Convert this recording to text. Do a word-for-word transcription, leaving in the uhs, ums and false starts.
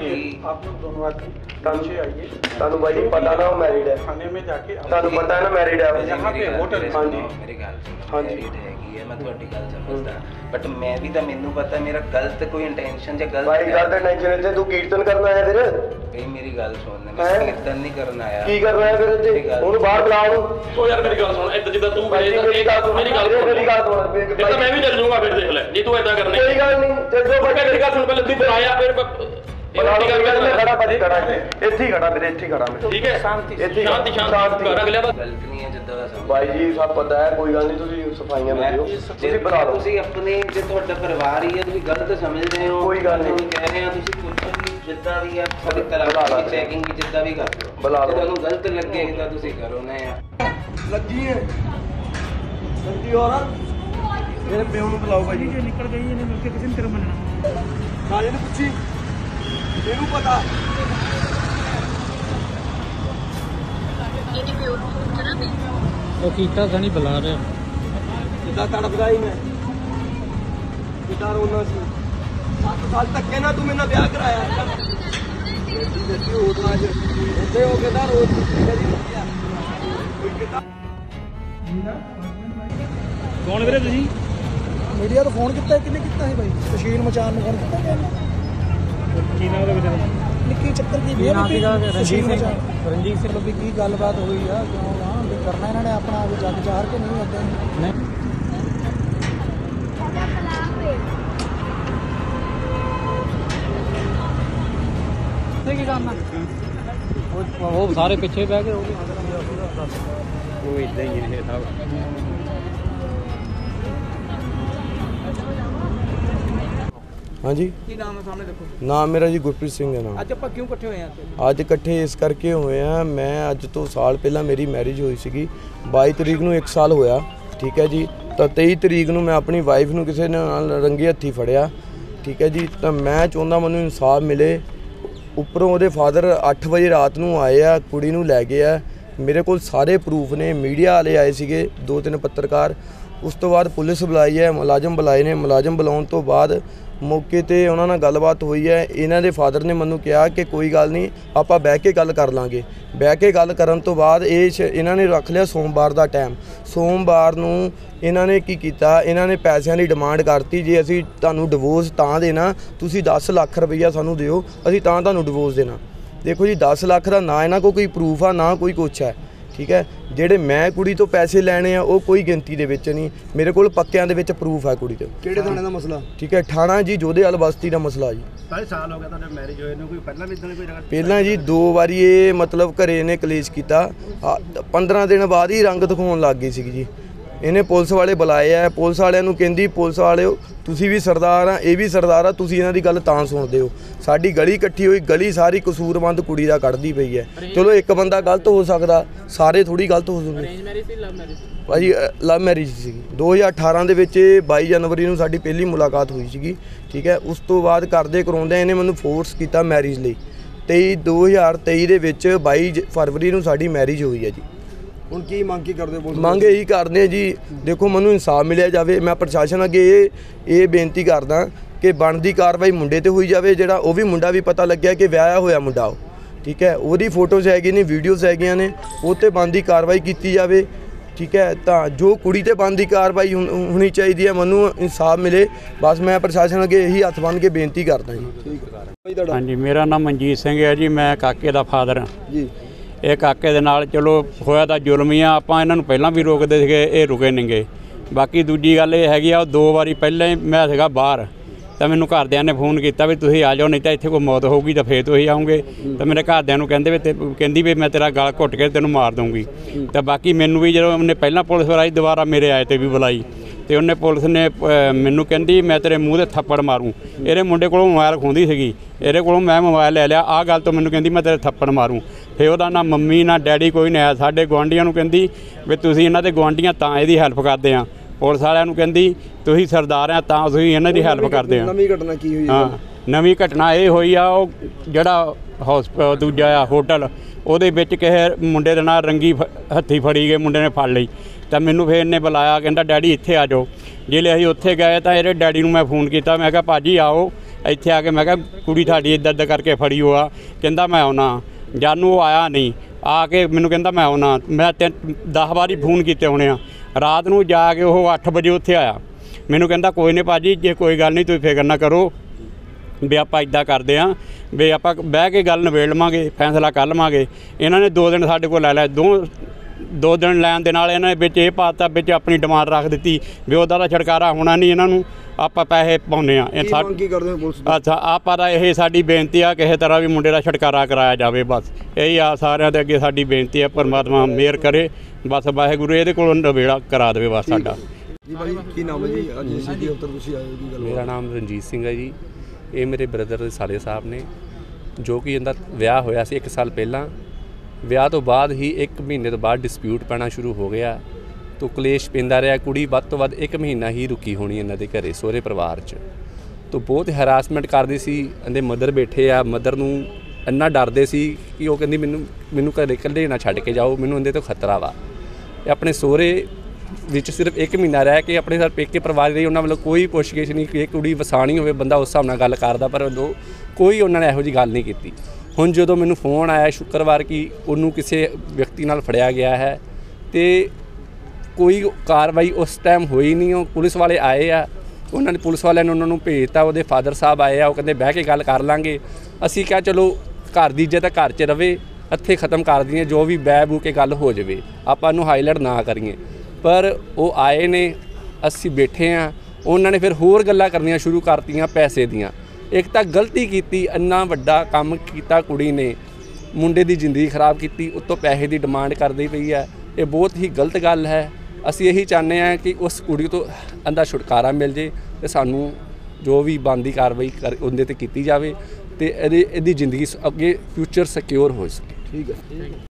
आप लोग दोनों आदमी नीचे आइए। तानू भाई पता ना मैरिड है, थाने में जाके तानू पता है ना मैरिड है यहाँ पे होटल। हाँ जी मेरी गल हाँ जी हैगी है, मैं ਤੁਹਾਡੀ ਗੱਲ ਸਮਝਦਾ, ਬਟ ਮੈਂ ਵੀ ਤਾਂ ਮੈਨੂੰ ਪਤਾ ਮੇਰਾ ਗਲਤ ਕੋਈ ਇੰਟੈਂਸ਼ਨ ਜਾਂ ਗਲਤ भाई गलत टेंशन से तू कीर्तन करना आया फिर ਬਈ ਮੇਰੀ ਗੱਲ ਸੁਣ, ਮੈਂ ਕੀਰਤਨ ਨਹੀਂ ਕਰਨ ਆਇਆ। की कर रहा है फिर ਇੱਥੇ ਉਹਨੂੰ ਬਾਹਰ ਬੁਲਾ ਉਹਨੂੰ। ਉਹ ਯਾਰ ਮੇਰੀ ਗੱਲ ਸੁਣ, ਇੱਦਾਂ ਜਿੱਦਾਂ ਤੂੰ ਭਾਈ ਮੇਰੀ ਗੱਲ ਸੁਣ, ਮੇਰੀ ਗੱਲ ਮੇਰੀ ਗੱਲ ਸੁਣ, ਫਿਰ ਤਾਂ ਮੈਂ ਵੀ ਚੱਲ ਜਾਊਂਗਾ, ਫਿਰ ਦੇਖ ਲੈ, ਨਹੀਂ ਤੂੰ ਏਦਾਂ ਕਰਨੀ। ਕੋਈ ਗੱਲ ਨਹੀਂ, ਚੱਲੋ ਮੈਂ ਮੇਰੀ ਗੱਲ ਸੁਣ, ਪਹਿਲੇ ਤੂੰ ਬੁਲਾਇਆ, ਫਿਰ ਬੁਲਾ ਲਓ, ਮੈਂ ਖੜਾ ਭਾਜੀ ਖੜਾ ਇੱਥੇ ਹੀ ਖੜਾ ਵੀਰੇ, ਇੱਥੇ ਹੀ ਖੜਾ ਮੈਂ। ਠੀਕ ਹੈ, शांति ਸ਼ਾਂਤੀ ਸ਼ਾਂਤੀ ਸ਼ਾਂਤੀ ਕਰ ਅਗਲਿਆ ਦਾ ਗਲਤ ਨਹੀਂ ਹੈ ਜਿੱਦਾਂ ਦਾ ਸਮਝ। ਭਾਈ ਜੀ ਸਭ ਪਤਾ ਹੈ, ਕੋਈ ਗੱਲ ਨਹੀਂ, ਤੁਸੀਂ ਸਫਾਈਆਂ ਮੈਂ ਦਿਓ, ਤੁਸੀਂ ਬੁਲਾ ਲਓ। ਤੁਸੀਂ ਆਪਣੇ ਜੇ ਤੁਹਾਡਾ ਪਰਿਵਾਰ ਹੀ ਹੈ, ਤੁਸੀਂ ਗਲਤ ਸਮਝ ਰਹੇ ਹੋ। ਕੋਈ ਗੱਲ ਨਹੀਂ, ਕਹਿ ਰਹੇ ਆ ਤੁਸੀਂ ਕੁਝ ਵੀ ਜਿੱਦਾਂ ਵੀ ਆ ਸਾਡੀ ਤਲਾਕ ਦੀ ਚੈਕਿੰਗ ਵੀ ਜਿੱਦਾਂ ਵੀ ਕਰ ਦਿਓ। ਬੁਲਾ ਲਓ। ਤੁਹਾਨੂੰ ਗਲਤ ਲੱਗੇ ਤਾਂ ਤੁਸੀਂ ਕਰੋ ਨਾ ਯਾਰ। ਲੱਗੀ ਹੈ ਲੱਗੀ ਔਰਤ ਮੇਰੇ ਪਿਓ ਨੂੰ ਬੁਲਾਓ ਭਾਈ। ये निकल गई है, मिलके किसी ने तेरा मनना ਕਾਲੇ ਨੂੰ ਪੁੱਛੀ, ਇਹਨੂੰ ਪਤਾ। ਉਹ ਕੀਤਾ ਤਾਂ ਨਹੀਂ ਬੁਲਾ ਰਿਹਾ। ਜਿੱਦਾਂ ਤੜਪਦਾ ਹੀ ਮੈਂ, ਜਿੱਦਾਂ ਰੋਣਾ ਸੀ। ਸੱਤ ਸਾਲ ਧੱਕੇ ਨਾਲ ਤੂੰ ਮੇਰੇ ਨਾਲ ਵਿਆਹ ਕਰਾਇਆ। ਦੇਖੀ ਦੇਖੀ ਉਦੋਂ ਅੱਜ ਉੱਥੇ ਹੋ ਕੇ ਤਾਂ ਰੋਜ਼ ਕੌਣ ਵੀਰੇ ਤੁਸੀਂ? ਮੀਡੀਆ ਨੂੰ ਫੋਨ ਕੀਤਾ, ਕਿੰਨੇ ਕੀਤਾ ਸੀ ਬਾਈ? ਤਸ਼ੀਰ ਮਚਾਨ ਨੂੰ ਫੋਨ ਕੀਤਾ ਗਿਆ? ਕੀ ਨਾਮ ਉਹਦਾ ਵੀਰੇ? ਨਿੱਕੀ ਚੱਕਰ ਦੀ ਵੀ ਤਸ਼ੀਰ ਮਚਾਨ, ਰਣਜੀਤ ਸਿੰਘ ਵੀ ਕੀ ਗੱਲਬਾਤ ਹੋਈ ਆ, ਕਿਉਂ ਨਾ ਵੀ ਕਰਨਾ ਇਹਨਾਂ ਨੇ ਆਪਣਾ ਵੀ ਜੱਗ ਚਾਰ ਕੇ ਨਹੀਂ ਅੱਗੇ ਨਹੀਂ ਕੀ ਕਰਨਾ? ਉਹ ਸਾਰੇ ਪਿੱਛੇ ਬਹਿ ਕੇ ਉਹ ਇਦਾਂ ਹੀ ਹੈ ਸਭ। ਹਾਂਜੀ ਕੀ ਨਾਮ ਹੈ ਸਾਹਮਣੇ ਦੇਖੋ? ਨਾਮ ਮੇਰਾ ਜੀ ਗੁਰਪ੍ਰੀਤ ਸਿੰਘ ਹੈ ਨਾਮ। ਅੱਜ ਆਪਾਂ ਕਿਉਂ ਇਕੱਠੇ ਹੋਏ ਆ? ਅੱਜ ਇਕੱਠੇ ਇਸ ਕਰਕੇ ਹੋਏ ਆ, ਮੈਂ ਅੱਜ ਤੋਂ ਸਾਲ ਪਹਿਲਾਂ ਮੇਰੀ ਮੈਰਿਜ ਹੋਈ ਸੀਗੀ, ਬਾਈ ਤਰੀਕ ਨੂੰ ਇੱਕ ਸਾਲ ਹੋਇਆ, ਠੀਕ ਹੈ ਜੀ। ਤਾਂ ਤੇਈ ਤਰੀਕ ਨੂੰ ਮੈਂ ਆਪਣੀ ਵਾਈਫ ਨੂੰ ਕਿਸੇ ਨਾਲ ਰੰਗੇ ਹੱਥੀ ਫੜਿਆ, ਠੀਕ ਹੈ ਜੀ। ਤਾਂ ਮੈਂ ਚਾਹੁੰਦਾ ਮੈਨੂੰ ਇਨਸਾਫ ਮਿਲੇ। ਉੱਪਰੋਂ ਉਹਦੇ ਫਾਦਰ ਅੱਠ ਵਜੇ ਰਾਤ ਨੂੰ ਆਏ ਆ, ਕੁੜੀ ਨੂੰ ਲੈ ਗਏ ਆ। ਮੇਰੇ ਕੋਲ ਸਾਰੇ ਪ੍ਰੂਫ ਨੇ, ਮੀਡੀਆ ਵਾਲੇ ਆਏ ਸੀਗੇ, ਦੋ ਤਿੰਨ ਪੱਤਰਕਾਰ। ਉਸ ਤੋਂ ਬਾਅਦ ਪੁਲਿਸ ਬੁਲਾਈ ਹੈ, ਮੁਲਾਜ਼ਮ ਬੁਲਾਏ ਨੇ। ਮੁਲਾਜ਼ਮ ਬੁਲਾਉਣ ਤੋਂ ਬਾਅਦ ਮੌਕੇ 'ਤੇ ਉਹਨਾਂ ਨਾਲ ਗੱਲਬਾਤ ਹੋਈ ਹੈ। ਇਹਨਾਂ ਦੇ ਫਾਦਰ ਨੇ ਮੈਨੂੰ ਕਿਹਾ ਕਿ ਕੋਈ ਗੱਲ ਨਹੀਂ, ਆਪਾਂ ਬਹਿ ਕੇ ਗੱਲ ਕਰ ਲਾਂਗੇ। ਬਹਿ ਕੇ ਗੱਲ ਕਰਨ ਤੋਂ ਬਾਅਦ ਇਹ ਇਹਨਾਂ ਨੇ ਰੱਖ ਲਿਆ ਸੋਮਵਾਰ ਦਾ ਟਾਈਮ। ਸੋਮਵਾਰ ਨੂੰ ਇਹਨਾਂ ਨੇ ਕੀ ਕੀਤਾ, ਇਹਨਾਂ ਨੇ ਪੈਸਿਆਂ ਦੀ ਡਿਮਾਂਡ ਕਰਤੀ, ਜੇ ਅਸੀਂ ਤੁਹਾਨੂੰ ਡਿਵੋਰਸ ਤਾਂ ਦੇਣਾ, ਤੁਸੀਂ ਦਸ ਲੱਖ ਰੁਪਈਆ ਸਾਨੂੰ ਦਿਓ, ਅਸੀਂ ਤਾਂ ਤੁਹਾਨੂੰ ਡਿਵੋਰਸ ਦੇਣਾ। ਦੇਖੋ ਜੀ, ਦਸ ਲੱਖ ਦਾ ਨਾ ਇਹਨਾਂ ਕੋਲ ਕੋਈ ਪ੍ਰੂਫ ਆ, ਨਾ ਕੋਈ ਕੁਛ ਹੈ, ਠੀਕ ਹੈ। ਜਿਹੜੇ ਮੈਂ ਕੁੜੀ ਤੋਂ ਪੈਸੇ ਲੈਣੇ ਆ ਉਹ ਕੋਈ ਗਿਣਤੀ ਦੇ ਵਿੱਚ ਨਹੀਂ, ਮੇਰੇ ਕੋਲ ਪੱਕਿਆਂ ਦੇ ਵਿੱਚ ਪ੍ਰੂਫ ਹੈ ਕੁੜੀ ਤੋਂ। ਕਿਹੜੇ ਥਾਣੇ ਦਾ ਮਸਲਾ? ਠੀਕ ਹੈ, ਠਾਣਾ ਜੀ, ਜੋਧੇਵਾਲ ਬਸਤੀ ਦਾ ਮਸਲਾ ਜੀ। ਸਾਢੇ ਸਾਲ ਹੋ ਗਿਆ ਤੁਹਾਡੇ ਮੈਰਿਜ ਹੋਏ ਨੂੰ, ਕੋਈ ਪਹਿਲਾਂ ਵੀ ਇਦਾਂ ਦੀ ਕੋਈ ਜਗ੍ਹਾ? ਪਹਿਲਾਂ ਜੀ ਦੋ ਵਾਰੀ ਇਹ ਮਤਲਬ ਘਰੇ ਇਹਨੇ ਕਲੇਸ਼ ਕੀਤਾ। ਪੰਦਰਾਂ ਦਿਨ ਬਾਅਦ ਹੀ ਰੰਗ ਦਿਖਾਉਣ ਲੱਗ ਗਈ ਸੀਗੀ ਜੀ। ਇਹਨੇ ਪੁਲਿਸ ਵਾਲੇ ਬੁਲਾਏ ਆ, ਪੁਲਿਸ ਵਾਲਿਆਂ ਨੂੰ ਕਹਿੰਦੀ, ਪੁਲਿਸ ਵਾਲਿਓ ਤੁਸੀਂ ਵੀ ਸਰਦਾਰ ਆ, ਇਹ ਵੀ ਸਰਦਾਰ ਆ, ਤੁਸੀਂ ਇਹਨਾਂ ਦੀ ਗੱਲ ਤਾਂ ਸੁਣਦੇ ਹੋ। ਸਾਡੀ ਗਲੀ ਇਕੱਠੀ ਹੋਈ, ਗਲੀ ਸਾਰੀ ਕਸੂਰਮੰਦ ਕੁੜੀ ਦਾ ਕੱਢਦੀ ਪਈ ਹੈ। ਚਲੋ ਇੱਕ ਬੰਦਾ ਗਲਤ ਹੋ ਸਕਦਾ, ਸਾਰੇ ਥੋੜੀ ਗਲਤ ਹੋ ਸਕਦੇ। ਅਰੇਂਜ ਮੈਰਿਜ ਸੀ ਲਵ ਮੈਰਿਜ? ਭਾਜੀ ਲਵ ਮੈਰਿਜ ਸੀਗੀ। ਦੋ ਹਜ਼ਾਰ ਅਠਾਰਾਂ ਦੇ ਵਿੱਚ ਬਾਈ ਜਨਵਰੀ ਨੂੰ ਸਾਡੀ ਪਹਿਲੀ ਮੁਲਾਕਾਤ ਹੋਈ ਸੀਗੀ, ਠੀਕ ਹੈ। ਉਸ ਤੋਂ ਬਾਅਦ ਕਰਦੇ ਕਰਾਉਂਦੇ ਇਹਨੇ ਮੈਨੂੰ ਫੋਰਸ ਕੀਤਾ ਮੈਰਿਜ ਲਈ। ਤੇਈ ਦੋ ਹਜ਼ਾਰ ਤੇਈ ਦੇ ਵਿੱਚ ਬਾਈ ਫਰਵਰੀ ਨੂੰ ਸਾਡੀ ਮੈਰਿਜ ਹੋਈ ਹੈ ਜੀ। ਹੁਣ ਕੀ ਮੰਗ ਕੀ ਕਰਦੇ ਹੋ? ਮੰਗ ਇਹੀ ਕਰਦੇ ਜੀ, ਦੇਖੋ ਮੈਨੂੰ ਇਨਸਾਫ ਮਿਲਿਆ ਜਾਵੇ। ਮੈਂ ਪ੍ਰਸ਼ਾਸਨ ਅੱਗੇ ਇਹ ਇਹ ਬੇਨਤੀ ਕਰਦਾ ਕਿ ਬਣਦੀ ਕਾਰਵਾਈ ਮੁੰਡੇ ਤੇ ਹੋਈ ਜਾਵੇ, ਜਿਹੜਾ ਉਹ ਵੀ ਮੁੰਡਾ ਵੀ ਪਤਾ ਲੱਗਿਆ ਕਿ ਵਿਆਹਿਆ ਹੋਇਆ ਮੁੰਡਾ ਉਹ, ਠੀਕ ਹੈ। ਉਹਦੀ ਫੋਟੋਜ਼ ਹੈਗੀਆਂ ਨੇ, ਵੀਡੀਓਜ਼ ਹੈਗੀਆਂ ਨੇ, ਉਹ 'ਤੇ ਬਣਦੀ ਕਾਰਵਾਈ ਕੀਤੀ ਜਾਵੇ, ਠੀਕ ਹੈ। ਤਾਂ ਜੋ ਕੁੜੀ 'ਤੇ ਬਣਦੀ ਕਾਰਵਾਈ ਹੋਣੀ ਚਾਹੀਦੀ ਹੈ, ਮੈਨੂੰ ਇਨਸਾਫ ਮਿਲੇ, ਬਸ ਮੈਂ ਪ੍ਰਸ਼ਾਸਨ ਅੱਗੇ ਇਹੀ ਹੱਥ ਬੰਨ੍ਹ ਕੇ ਬੇਨਤੀ ਕਰਦਾ ਜੀ। ਹਾਂਜੀ, ਮੇਰਾ ਨਾਮ ਮਨਜੀਤ ਸਿੰਘ ਹੈ ਜੀ, ਮੈਂ ਕਾਕੇ ਦਾ ਫਾਦਰ ਹਾਂ ਜੀ। ਇਹ ਕਾਕੇ ਦੇ ਨਾਲ ਚਲੋ ਹੋਇਆ ਤਾਂ ਜ਼ੁਲਮ ਹੀ ਆ, ਆਪਾਂ ਇਹਨਾਂ ਨੂੰ ਪਹਿਲਾਂ ਵੀ ਰੋਕਦੇ ਸੀਗੇ, ਇਹ ਰੁਕੇ ਨਹੀਂਗੇ। ਬਾਕੀ ਦੂਜੀ ਗੱਲ ਇਹ ਹੈਗੀ ਆ, ਦੋ ਵਾਰੀ ਪਹਿਲਾਂ ਹੀ ਮੈਂ ਸੀਗਾ ਬਾਹਰ, ਤਾਂ ਮੈਨੂੰ ਘਰਦਿਆਂ ਨੇ ਫੋਨ ਕੀਤਾ ਵੀ ਤੁਸੀਂ ਆ ਜਾਓ, ਨਹੀਂ ਤਾਂ ਇੱਥੇ ਕੋਈ ਮੌਤ ਹੋਊਗੀ ਤਾਂ ਫੇਰ ਤੁਸੀਂ ਆਉਂਗੇ। ਤਾਂ ਮੇਰੇ ਘਰਦਿਆਂ ਨੂੰ ਕਹਿੰਦੇ ਵੀ ਤੇ ਕਹਿੰਦੀ ਵੀ ਮੈਂ ਤੇਰਾ ਗਲ ਘੁੱਟ ਕੇ ਤੈਨੂੰ ਮਾਰ ਦਊਂਗੀ। ਤਾਂ ਬਾਕੀ ਮੈਨੂੰ ਵੀ ਜਦੋਂ ਉਹਨੇ ਪਹਿਲਾਂ ਪੁਲਿਸ ਬੁਲਾਈ, ਦੁਬਾਰਾ ਮੇਰੇ ਆਏ 'ਤੇ ਵੀ ਬੁਲਾਈ, ਤੇ ਉਹਨੇ ਪੁਲਿਸ ਨੇ ਮੈਨੂੰ ਕਹਿੰਦੀ ਮੈਂ ਤੇਰੇ ਮੂੰਹ 'ਤੇ ਥੱਪੜ ਮਾरूं। ਇਹਦੇ ਮੁੰਡੇ ਕੋਲੋਂ ਮੋਬਾਈਲ ਖੋਹਦੀ ਸੀਗੀ, ਇਹਦੇ ਕੋਲੋਂ ਮੈਂ ਮੋਬਾਈਲ ਲੈ ਲਿਆ। ਆਹ ਗੱਲ ਤੋਂ ਮੈਨੂੰ ਕਹਿੰਦੀ ਮੈਂ ਤੇਰੇ ਥੱਪੜ ਮਾरूं। ਫਿਰ ਉਹਦਾ ਨਾ ਮੰਮੀ ਨਾ ਡੈਡੀ ਕੋਈ ਨਹੀਂ ਆਇਆ। ਸਾਡੇ ਗੁਆਂਢੀਆਂ ਨੂੰ ਕਹਿੰਦੀ ਵੀ ਤੁਸੀਂ ਇਹਨਾਂ ਦੇ ਗੁਆਂਢੀਆਂ ਤਾਂ ਇਹਦੀ ਹੈਲਪ ਕਰਦੇ ਆ। ਪੁਲਿਸ ਵਾਲਿਆਂ ਨੂੰ ਕਹਿੰਦੀ ਤੁਸੀਂ ਸਰਦਾਰ ਆ ਤਾਂ ਤੁਸੀਂ ਇਹਨਾਂ ਦੀ ਹੈਲਪ ਕਰਦੇ ਆ। ਨਵੀਂ ਘਟਨਾ ਕੀ ਹੋਈ? ਹਾਂ, ਨਵੀਂ ਘਟਨਾ ਇਹ ਹੋਈ ਆ, ਉਹ ਜਿਹੜਾ ਹੌਸਪ ਦੂਜਾ ਆ ਹੋਟਲ, ਉਹਦੇ ਵਿੱਚ ਕਿਸੇ ਮੁੰਡੇ ਦੇ ਨਾਲ ਰੰਗੀ ਹੱਥੀ ਫੜੀ ਗਏ, ਮੁੰਡੇ ਨੇ ਫੜ ਲਈ। ਤਾਂ ਮੈਨੂੰ ਫਿਰ ਇਹਨੇ ਬੁਲਾਇਆ, ਕਹਿੰਦਾ ਡੈਡੀ ਇੱਥੇ ਆ ਜਾਓ। ਜਿਹੜੇ ਅਸੀਂ ਉੱਥੇ ਗਏ ਤਾਂ ਇਹਦੇ ਡੈਡੀ ਨੂੰ ਮੈਂ ਫੋਨ ਕੀਤਾ, ਮੈਂ ਕਿਹਾ ਭਾਜੀ ਆਓ, ਇੱਥੇ ਆ ਕੇ ਮੈਂ ਕਿਹਾ ਕੁੜੀ ਤੁਹਾਡੀ ਇੱਦਾਂ ਇੱਦਾਂ ਕਰਕੇ ਫੜੀ ਹੋਆ। ਕਹਿੰਦਾ ਮੈਂ ਆਉਣਾ। ਜਾਨੂੰ ਉਹ ਆਇਆ ਨਹੀਂ, ਆ ਕੇ ਮੈਨੂੰ ਕਹਿੰਦਾ ਮੈਂ ਆਉਣਾ। ਮੈਂ ਤਿੰਨ ਦਸ ਵਾਰੀ ਫੋਨ ਕੀਤੇ ਹੋਣੇ ਆ। ਰਾਤ ਨੂੰ ਜਾ ਕੇ ਉਹ ਅੱਠ ਵਜੇ ਉੱਥੇ ਆਇਆ। ਮੈਨੂੰ ਕਹਿੰਦਾ ਕੋਈ ਨਹੀਂ ਭਾਜੀ, ਜੇ ਕੋਈ ਗੱਲ ਨਹੀਂ ਤੁਸੀਂ ਫਿਕਰ ਨਾ ਕਰੋ ਵੀ ਆਪਾਂ ਇੱਦਾਂ ਕਰਦੇ ਹਾਂ ਵੀ ਆਪਾਂ ਬਹਿ ਕੇ ਗੱਲ ਨਿਬੇੜ ਲਵਾਂਗੇ, ਫੈਸਲਾ ਕਰ ਲਵਾਂਗੇ। ਇਹਨਾਂ ਨੇ ਦੋ ਦਿਨ ਸਾਡੇ ਕੋਲ ਲੈ ਲਿਆ। ਦੋ ਦੋ ਦਿਨ ਲੈਣ ਦੇ ਨਾਲ ਇਹਨਾਂ ਨੇ ਵਿੱਚ ਇਹ ਪਾਤਾ, ਵਿੱਚ ਆਪਣੀ ਡਿਮਾਂਡ ਰੱਖ ਦਿੱਤੀ ਵੀ ਉਹਦਾ ਤਾਂ ਛੁਟਕਾਰਾ ਹੋਣਾ ਨਹੀਂ, ਇਹਨਾਂ ਨੂੰ ਆਪਾਂ ਪੈਸੇ ਪਾਉਂਦੇ ਆ। ਇਹ ਸਾ ਕੀ ਕਰਦੇ ਹੋ ਪੁਲਿਸ ਦੀ? ਅੱਛਾ, ਆਪਾਂ ਦਾ ਇਹ ਸਾਡੀ ਬੇਨਤੀ ਆ ਕਿਸੇ ਤਰ੍ਹਾਂ ਵੀ ਮੁੰਡੇ ਦਾ ਛੁਟਕਾਰਾ ਕਰਾਇਆ ਜਾਵੇ। ਬਸ ਇਹੀ ਆ ਸਾਰਿਆਂ ਦੇ ਅੱਗੇ ਸਾਡੀ ਬੇਨਤੀ ਆ। ਪਰਮਾਤਮਾ ਮਿਹਰ ਕਰੇ, ਬਸ ਵਾਹਿਗੁਰੂ ਇਹਦੇ ਕੋਲੋਂ ਨਵੇੜਾ ਕਰਾ ਦੇਵੇ ਬਸ ਸਾਡਾ। ਜੀ ਭਾਈ ਕੀ ਨਾਮ ਹੈ ਜੀ? ਅੱਜ ਸਿਟੀ ਦਫ਼ਤਰ ਤੁਸੀਂ ਆਏ ਹੋ, ਕੀ ਗੱਲ? ਮੇਰਾ ਨਾਮ ਰਣਜੀਤ ਸਿੰਘ ਹੈ ਜੀ। ਇਹ ਮੇਰੇ ਬ੍ਰਦਰ ਦੇ ਸਾਲੇ ਸਾਹਿਬ ਨੇ, ਜੋ ਕਿ ਇਹਦਾ ਵਿਆਹ ਹੋਇਆ ਸੀ ਇੱਕ ਸਾਲ ਪਹਿਲਾਂ। ਵਿਆਹ ਤੋਂ ਬਾਅਦ ਹੀ ਇੱਕ ਮਹੀਨੇ ਤੋਂ ਬਾਅਦ ਡਿਸਪਿਊਟ ਪੈਣਾ ਸ਼ੁਰੂ ਹੋ ਗਿਆ, ਤੋਂ ਕਲੇਸ਼ ਪੈਂਦਾ ਰਿਹਾ। ਕੁੜੀ ਵੱਧ ਤੋਂ ਵੱਧ ਇੱਕ ਮਹੀਨਾ ਹੀ ਰੁਕੀ ਹੋਣੀ ਇਹਨਾਂ ਦੇ ਘਰੇ ਸਹੁਰੇ ਪਰਿਵਾਰ 'ਚ। ਤੋਂ ਬਹੁਤ ਹਰਾਸਮੈਂਟ ਕਰਦੀ ਸੀ। ਇਹਦੇ ਮਦਰ ਬੈਠੇ ਆ, ਮਦਰ ਨੂੰ ਇੰਨਾ ਡਰਦੇ ਸੀ ਕਿ ਉਹ ਕਹਿੰਦੀ ਮੈਨੂੰ ਮੈਨੂੰ ਘਰੇ ਇਕੱਲੇ ਨਾ ਛੱਡ ਕੇ ਜਾਓ, ਮੈਨੂੰ ਇਹਦੇ ਤੋਂ ਖਤਰਾ ਵਾ। ਇਹ ਆਪਣੇ ਸਹੁਰੇ ਵਿੱਚ ਸਿਰਫ ਇੱਕ ਮਹੀਨਾ ਰਹਿ ਕੇ ਆਪਣੇ ਸਰ ਪੇਕੇ ਪਰਿਵਾਰ ਰਹੀ। ਉਹਨਾਂ ਵੱਲੋਂ ਕੋਈ ਪੁੱਛਗਿੱਛ ਨਹੀਂ ਕਿ ਇਹ ਕੁੜੀ ਵਸਾਣੀ ਹੋਵੇ, ਬੰਦਾ ਉਸ ਹਿਸਾਬ ਨਾਲ ਗੱਲ ਕਰਦਾ, ਪਰ ਉਦੋਂ ਕੋਈ ਉਹਨਾਂ ਨੇ ਇਹੋ ਜਿਹੀ ਗੱਲ ਨਹੀਂ ਕੀਤੀ। ਹੁਣ ਜਦੋਂ ਮੈਨੂੰ ਫੋਨ ਆਇਆ ਸ਼ੁੱਕਰਵਾਰ ਕਿ ਉਹਨੂੰ ਕਿਸੇ ਵਿਅਕਤੀ ਨਾਲ ਫੜਿਆ ਗਿਆ ਹੈ, ਤੇ ਕੋਈ ਕਾਰਵਾਈ ਉਸ ਟਾਈਮ ਹੋਈ ਨਹੀਂ। ਉਹ ਪੁਲਿਸ ਵਾਲੇ ਆਏ ਆ, ਉਹਨਾਂ ਨੇ ਪੁਲਿਸ ਵਾਲਿਆਂ ਨੇ ਉਹਨਾਂ ਨੂੰ ਭੇਜਤਾ। ਉਹਦੇ ਫਾਦਰ ਸਾਹਿਬ ਆਏ ਆ, ਉਹ ਕਹਿੰਦੇ ਬਹਿ ਕੇ ਗੱਲ ਕਰ ਲਾਂਗੇ। ਅਸੀਂ ਕਿਹਾ ਚਲੋ ਘਰ ਦੀ ਇੱਜ਼ਤ ਘਰ 'ਚ ਰਵੇ, ਇੱਥੇ ਖ਼ਤਮ ਕਰ ਦਈਏ, ਜੋ ਵੀ ਬਹਿ ਬੂ ਕੇ ਗੱਲ ਹੋ ਜਾਵੇ, ਆਪਾਂ ਨੂੰ ਹਾਈਲਾਈਟ ਨਾ ਕਰੀਏ। ਪਰ ਉਹ ਆਏ ਨੇ, ਅਸੀਂ ਬੈਠੇ ਹਾਂ। ਉਹਨਾਂ ਨੇ ਫਿਰ ਹੋਰ ਗੱਲਾਂ ਕਰਨੀਆਂ ਸ਼ੁਰੂ ਕਰਤੀਆਂ ਪੈਸੇ ਦੀਆਂ। ਇੱਕ ਤਾਂ ਗਲਤੀ ਕੀਤੀ, ਇੰਨਾ ਵੱਡਾ ਕੰਮ ਕੀਤਾ ਕੁੜੀ ਨੇ, ਮੁੰਡੇ ਦੀ ਜ਼ਿੰਦਗੀ ਖਰਾਬ ਕੀਤੀ, ਉੱਤੋਂ ਪੈਸੇ ਦੀ ਡਿਮਾਂਡ ਕਰਦੀ ਪਈ ਹੈ। ਇਹ ਬਹੁਤ ਹੀ ਗਲਤ ਗੱਲ ਹੈ। ਅਸੀਂ ਇਹੀ ਚਾਹੁੰਦੇ ਹਾਂ ਕਿ ਉਸ ਕੁੜੀ ਤੋਂ ਇਹਦਾ ਛੁਟਕਾਰਾ ਮਿਲ ਜੇ ਅਤੇ ਸਾਨੂੰ ਜੋ ਵੀ ਬਣਦੀ ਕਾਰਵਾਈ ਕਰ ਉਹਦੇ 'ਤੇ ਕੀਤੀ ਜਾਵੇ, ਅਤੇ ਇਹਦੀ ਇਹਦੀ ਜ਼ਿੰਦਗੀ ਅੱਗੇ ਫਿਊਚਰ ਸਿਕਿਉਰ ਹੋ ਸਕੇ। ਠੀਕ ਹੈ।